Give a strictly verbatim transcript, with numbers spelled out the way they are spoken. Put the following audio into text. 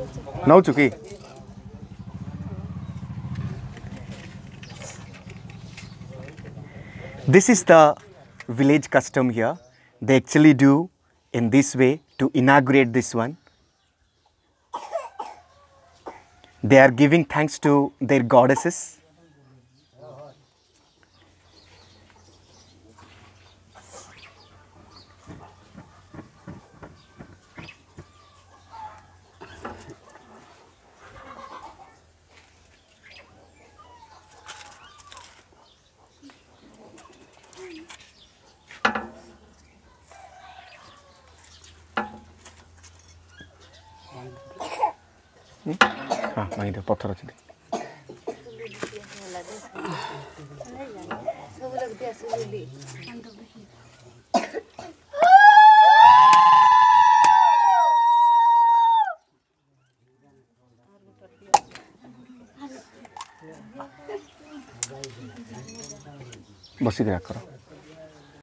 नौ चुकी This is the village custom here. They actually do in this way to inaugurate this one. They are giving thanks to their goddesses. हाँ मांगी दे पत्थर अच्छे बसी कर